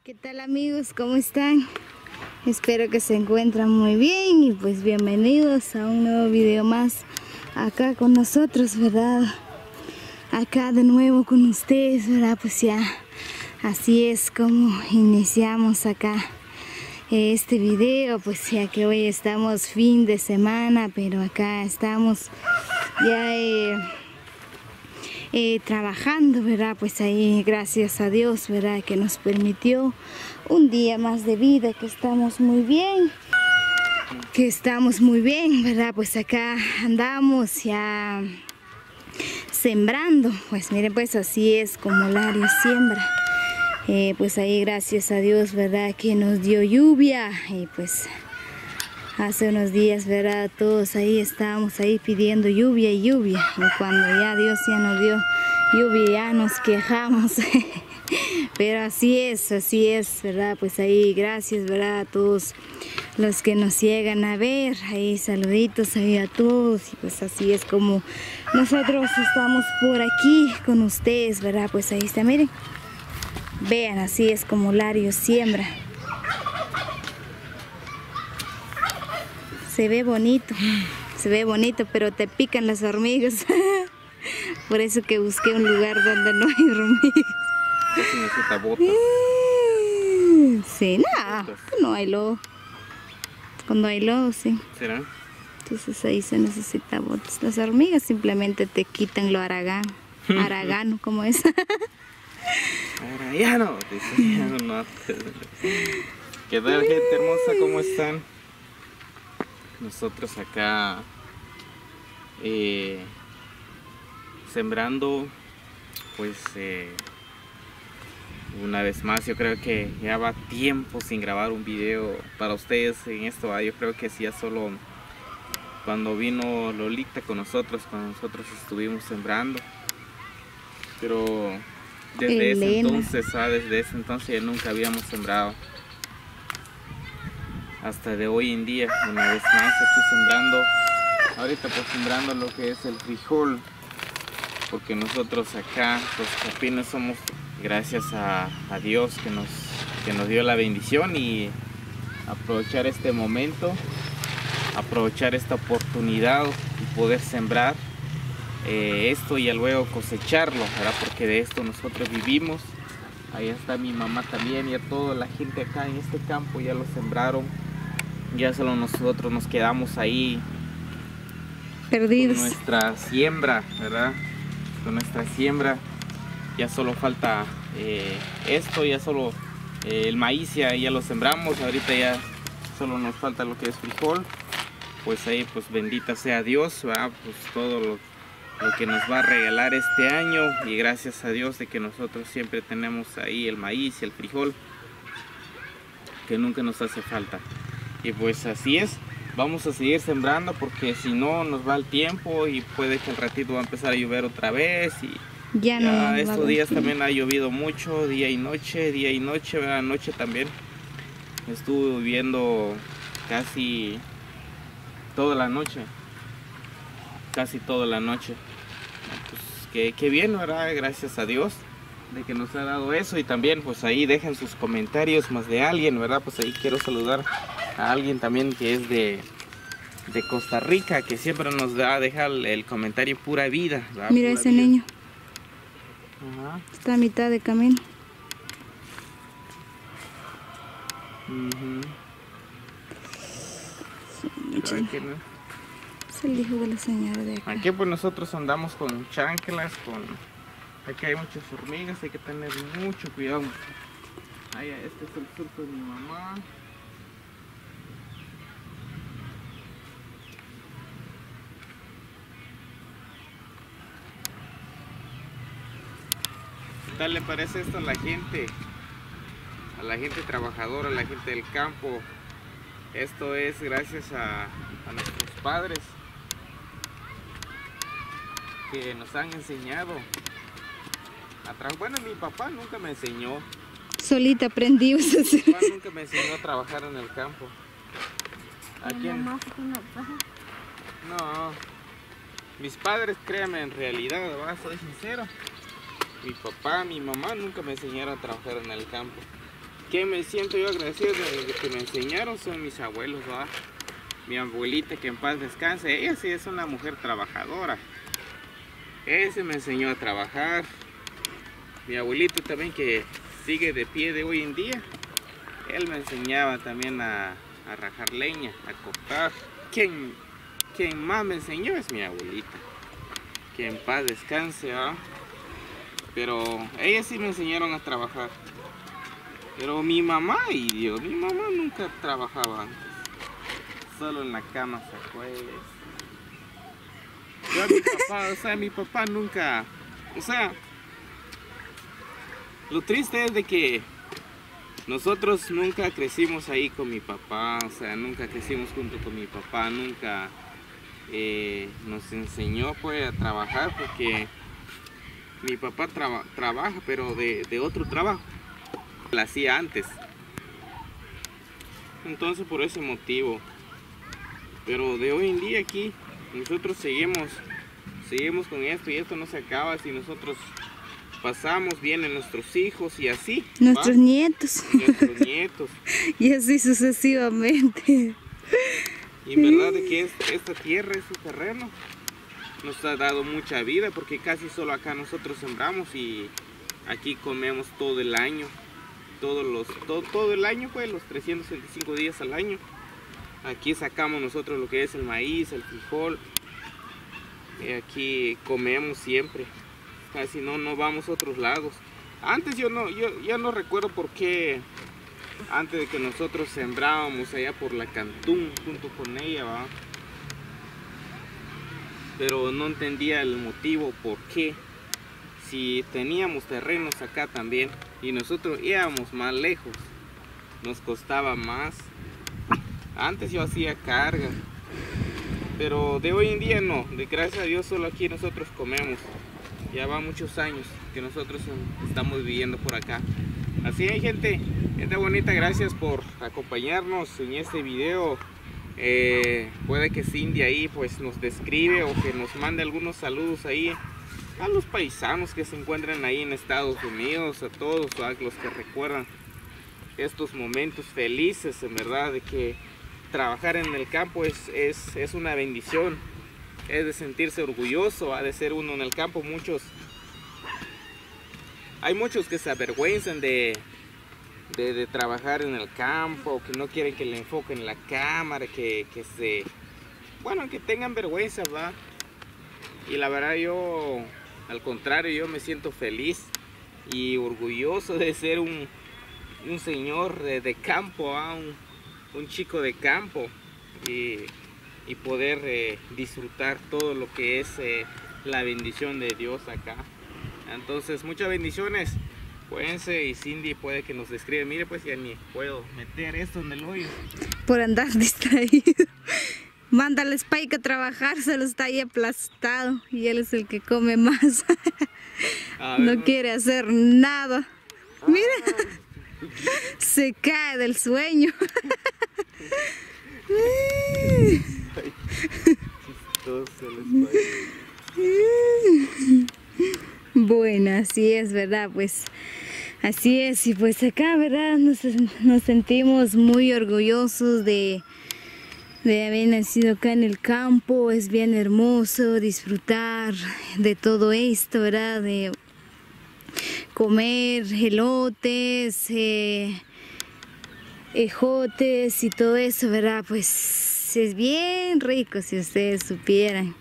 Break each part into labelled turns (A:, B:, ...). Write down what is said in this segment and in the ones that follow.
A: ¿Qué tal amigos? ¿Cómo están? Espero que se encuentran muy bien y pues bienvenidos a un nuevo video más acá con nosotros, ¿verdad? Acá de nuevo con ustedes, ¿verdad? Pues ya así es como iniciamos acá este video, pues ya que hoy estamos fin de semana, pero acá estamos ya trabajando, ¿verdad? Pues ahí gracias a Dios, ¿verdad? Que nos permitió un día más de vida, que estamos muy bien, ¿verdad? Pues acá andamos ya sembrando, pues miren, pues así es como Lario siembra. Pues ahí gracias a Dios, ¿verdad? Que nos dio lluvia y pues hace unos días, ¿verdad? Todos ahí estábamos ahí pidiendo lluvia y lluvia. Y cuando ya Dios ya nos dio lluvia, ya nos quejamos. Pero así es, ¿verdad? Pues ahí gracias, ¿verdad? A todos los que nos llegan a ver. Ahí saluditos ahí a todos. Y pues así es como nosotros estamos por aquí con ustedes, ¿verdad? Pues ahí está, miren. Vean, así es como Lario siembra. Se ve bonito, pero te pican las hormigas. Por eso que busqué un lugar donde no hay hormigas.
B: Casi necesita botas.
A: Sí, nada, no hay lodo. Cuando hay lodo, sí.
B: ¿Será?
A: Entonces ahí se necesita botas. Las hormigas simplemente te quitan lo aragano, como es.
B: Aragano, dice. No. ¿Qué tal, gente hermosa? ¿Cómo están? Nosotros acá sembrando, pues una vez más. Yo creo que ya va tiempo sin grabar un video para ustedes en esto. Yo creo que sí, ya solo cuando vino Lolita con nosotros, cuando nosotros estuvimos sembrando. Pero desde ese entonces ya nunca habíamos sembrado. Hasta de hoy en día, una vez más aquí sembrando. Ahorita pues sembrando lo que es el frijol, porque nosotros acá los capines somos, gracias a Dios que nos dio la bendición, y aprovechar este momento, aprovechar esta oportunidad y poder sembrar esto y luego cosecharlo, ¿verdad? Porque de esto nosotros vivimos. Ahí está mi mamá también, y a toda la gente acá en este campo ya lo sembraron. Ya solo nosotros nos quedamos ahí
A: perdidos
B: con nuestra siembra, ¿verdad? Con nuestra siembra. Ya solo falta esto, ya solo el maíz ya lo sembramos. Ahorita ya solo nos falta lo que es frijol. Pues ahí pues bendita sea Dios, ¿verdad? Pues todo lo que nos va a regalar este año, y gracias a Dios de que nosotros siempre tenemos ahí el maíz y el frijol, que nunca nos hace falta. Y pues así es, vamos a seguir sembrando, porque si no nos va el tiempo y puede que al ratito va a empezar a llover otra vez. Y ya estos días también ha llovido mucho, día y noche, ¿verdad? Anoche también estuvo lloviendo casi toda la noche. Pues qué bien, ¿verdad? Gracias a Dios de que nos ha dado eso. Y también pues ahí dejen sus comentarios más de alguien, ¿verdad? Pues ahí quiero saludar a alguien también que es de Costa Rica, que siempre nos da a dejar el comentario Pura Vida, ¿verdad?
A: Mira
B: Pura
A: ese
B: vida.
A: niño.
B: Ajá.
A: Está a mitad de camino. Es el hijo de la señora de acá.
B: Aquí pues nosotros andamos con chanclas, aquí hay muchas hormigas, hay que tener mucho cuidado. Ahí, este es el surco de mi mamá. ¿Qué tal le parece esto a la gente? A la gente trabajadora, a la gente del campo. Esto es gracias a nuestros padres, que nos han enseñado a trabajar. Bueno, mi papá nunca me enseñó.
A: Solita aprendí.
B: Mi papá nunca me enseñó a trabajar en el campo. ¿A quién? No. Mis padres, créanme, en realidad, ¿verdad? Soy sincero. Mi papá, mi mamá nunca me enseñaron a trabajar en el campo. que me siento yo agradecido de que me enseñaron son mis abuelos, ¿verdad? Mi abuelita, que en paz descanse, ella sí es una mujer trabajadora. Ese me enseñó a trabajar. Mi abuelito también, que sigue de pie de hoy en día, él me enseñaba también a rajar leña, a cortar. Quien más me enseñó es mi abuelita, que en paz descanse, ¿verdad? Pero ellas sí me enseñaron a trabajar. Pero mi mamá, y Dios, mi mamá nunca trabajaba antes. Solo en la cama se acuesta. Yo a mi papá, o sea, mi papá nunca, o sea, lo triste es de que nosotros nunca crecimos ahí con mi papá, o sea, nunca crecimos junto con mi papá, nunca nos enseñó pues a trabajar, porque mi papá trabaja, pero de otro trabajo, lo hacía antes. Entonces por ese motivo, pero de hoy en día aquí nosotros seguimos con esto, y esto no se acaba. Si nosotros pasamos, vienen nuestros hijos y así.
A: Nuestros nietos.
B: Nuestros nietos.
A: Y así sucesivamente.
B: Y en verdad de que esta tierra, este terreno, nos ha dado mucha vida, porque casi solo acá nosotros sembramos y aquí comemos todo el año. Todo el año, pues, los 365 días al año. Aquí sacamos nosotros lo que es el maíz, el frijol. Y aquí comemos siempre. Casi no vamos a otros lados. Antes yo ya no recuerdo por qué, antes de que nosotros sembrábamos allá por la Cantún junto con ella, ¿va? Pero no entendía el motivo por qué. Si teníamos terrenos acá también y nosotros íbamos más lejos, nos costaba más. Antes yo hacía carga, pero de hoy en día no. De gracias a Dios solo aquí nosotros comemos. Ya va muchos años que nosotros estamos viviendo por acá. Así hay gente bonita, gracias por acompañarnos en este video. Puede que Cindy ahí pues nos describe o que nos mande algunos saludos ahí a los paisanos que se encuentran ahí en Estados Unidos, a todos los que recuerdan estos momentos felices, en verdad, de que trabajar en el campo es una bendición, es de sentirse orgulloso, ha de ser uno en el campo. Hay muchos que se avergüenzan de trabajar en el campo, que no quieren que le enfoquen la cámara, que tengan vergüenza, ¿va? Y la verdad yo, al contrario, yo me siento feliz y orgulloso de ser un señor de campo, ¿va? Un chico de campo, y poder disfrutar todo lo que es la bendición de Dios acá. Entonces, muchas bendiciones. Cuídense, y Cindy puede que nos describe. Mire, pues ya ni puedo meter esto en el hoyo
A: por andar distraído. Mándale Spike a trabajar, se lo está ahí aplastado y él es el que come más. No quiere hacer nada. Mira, se cae del sueño. Bueno, así es, ¿verdad? Pues así es, y pues acá, ¿verdad? Nos sentimos muy orgullosos de haber nacido acá en el campo. Es bien hermoso disfrutar de todo esto, ¿verdad? De comer elotes, ejotes y todo eso, ¿verdad? Pues es bien rico si ustedes supieran.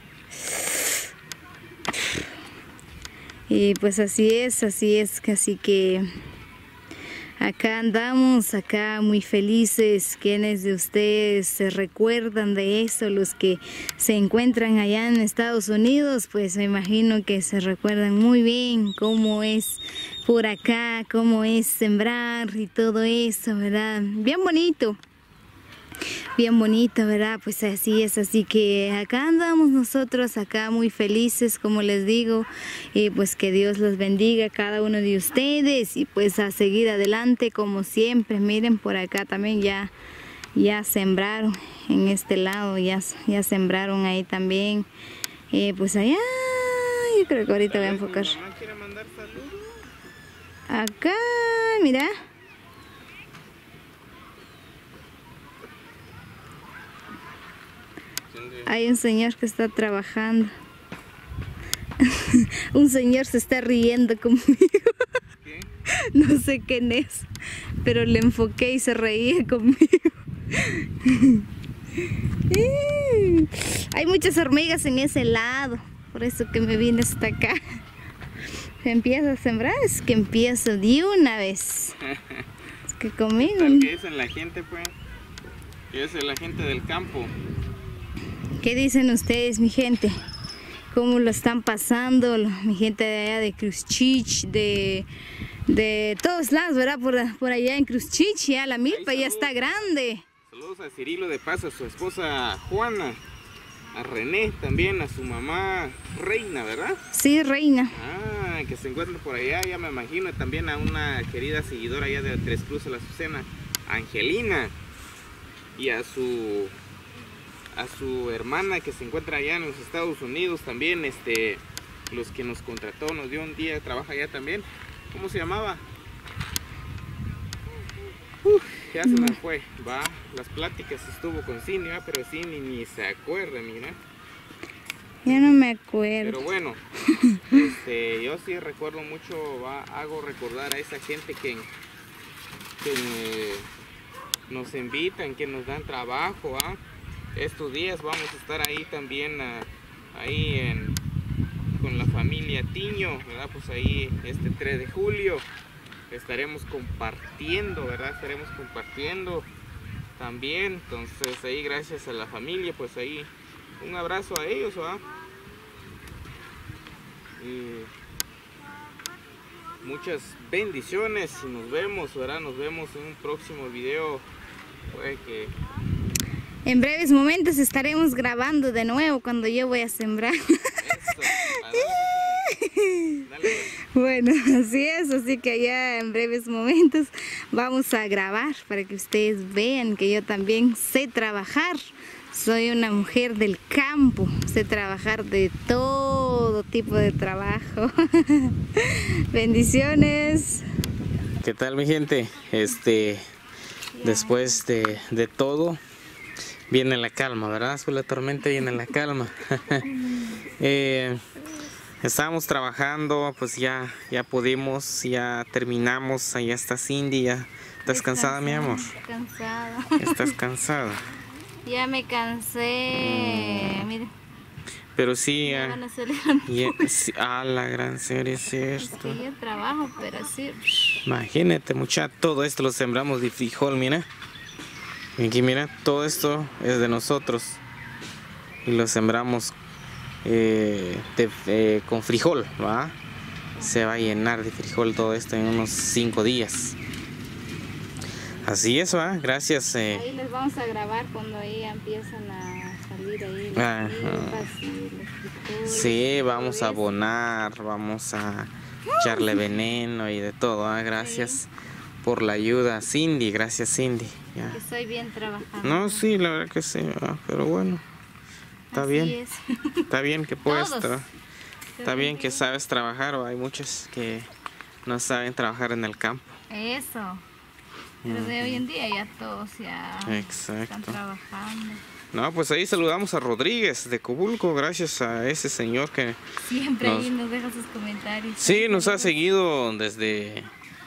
A: Y pues así es, así que acá andamos, acá muy felices. ¿Quiénes de ustedes se recuerdan de eso? Los que se encuentran allá en Estados Unidos, pues me imagino que se recuerdan muy bien cómo es por acá, cómo es sembrar y todo eso, ¿verdad? Bien bonito. Bien bonito, ¿verdad? Pues así es, así que acá andamos nosotros, acá muy felices, como les digo, y pues que Dios los bendiga a cada uno de ustedes, y pues a seguir adelante como siempre. Miren, por acá también ya sembraron, en este lado ya sembraron ahí también, pues allá, yo creo que ahorita voy a enfocar.
B: ¿Mamá quiere mandar saludos?
A: Acá, mira. Hay un señor que está trabajando. Un señor se está riendo conmigo.
B: ¿Qué?
A: No sé quién es, pero le enfoqué y se reía conmigo. Hay muchas hormigas en ese lado, por eso que me vine hasta acá. Se empieza a sembrar, es que empiezo de una vez. Es que conmigo.
B: ¿Qué dicen la gente, pues? ¿Qué dice la gente del campo?
A: ¿Qué dicen ustedes, mi gente? ¿Cómo lo están pasando? Mi gente de allá de Cruchich, de todos lados, ¿verdad? Por allá en Cruchich, ya la milpa ya está grande.
B: Saludos a Cirilo de paso, a su esposa Juana, a René también, a su mamá Reina, ¿verdad?
A: Sí, Reina.
B: Ah, que se encuentra por allá, ya me imagino. También a una querida seguidora allá de Tres Cruces, la Azucena, Angelina. Y a su hermana que se encuentra allá en los Estados Unidos también, los que nos contrató, nos dio un día, trabaja allá también. ¿Cómo se llamaba? Ya se me fue, va. Las pláticas estuvo con Cindy, ¿va? Pero Cindy ni se acuerda, mira.
A: Ya no me acuerdo.
B: Pero bueno, yo sí recuerdo mucho, ¿va? Hago recordar a esa gente que nos invitan, que nos dan trabajo, ¿va? Estos días vamos a estar ahí también, con la familia Tiño, ¿verdad? Pues ahí 3 de julio estaremos compartiendo, ¿verdad? Estaremos compartiendo también. Entonces ahí gracias a la familia, pues ahí un abrazo a ellos, ¿verdad? Y muchas bendiciones y nos vemos, ¿verdad? Nos vemos en un próximo video. Puede que
A: en breves momentos estaremos grabando de nuevo cuando yo voy a sembrar.
B: eso, dale.
A: Bueno, así es, así que allá en breves momentos vamos a grabar para que ustedes vean que yo también sé trabajar. Soy una mujer del campo, sé trabajar de todo tipo de trabajo. Bendiciones.
B: ¿Qué tal, mi gente? Después de todo viene la calma, ¿verdad? Después de la tormenta viene la calma. Estábamos trabajando, pues ya pudimos, ya terminamos. Allá está Cindy, ya. ¿Estás cansada, mi amor?
A: Cansada.
B: ¿Estás cansada?
A: Ya me cansé. Mire.
B: Pero sí,
A: Van a salir
B: la gran serie, es cierto.
A: Es que yo trabajo, pero sí.
B: Imagínate, mucha, todo esto lo sembramos de frijol, mira. Y aquí, mira, todo esto es de nosotros. Y lo sembramos con frijol, ¿va? Se va a llenar de frijol todo esto en unos 5 días. Así es, ¿va? Gracias.
A: Ahí les vamos a grabar cuando ahí empiezan a salir ahí las milpas y los frijoles.
B: Sí, vamos a abonar, vamos a echarle veneno y de todo, ¿va? Gracias por la ayuda, Cindy. Gracias, Cindy. Ya.
A: Que soy bien trabajadora.
B: No, sí, la verdad que sí, ¿va? Pero bueno, está
A: así
B: bien.
A: Es.
B: Está bien que puedes
A: Todos.
B: Está bien que sabes trabajar, ¿va? Hay muchos que no saben trabajar en el campo.
A: Eso. Pero de hoy en día ya todos ya están trabajando.
B: No, pues ahí saludamos a Rodríguez de Cobulco, gracias a ese señor que
A: siempre ahí nos deja sus comentarios.
B: Sí, nos ha seguido desde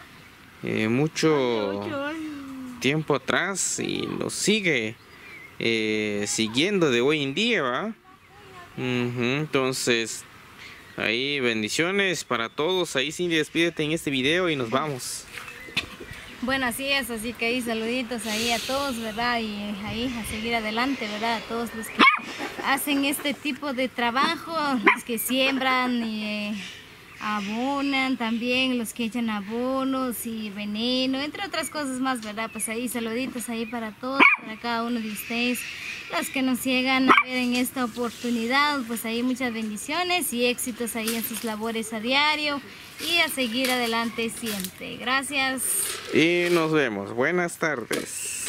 B: mucho tiempo atrás y nos sigue siguiendo de hoy en día, ¿va? Entonces, ahí bendiciones para todos. Ahí Cindy, despídete en este video y nos vamos.
A: Bueno, así es, así que ahí saluditos ahí a todos, ¿verdad? Y ahí a seguir adelante, ¿verdad? A todos los que hacen este tipo de trabajo, los que siembran y abonan también, los que echan abonos y veneno, entre otras cosas más, ¿verdad? Pues ahí saluditos ahí para todos, para cada uno de ustedes, los que nos llegan a ver en esta oportunidad, pues ahí muchas bendiciones y éxitos ahí en sus labores a diario y a seguir adelante siempre. Gracias.
B: Y nos vemos. Buenas tardes.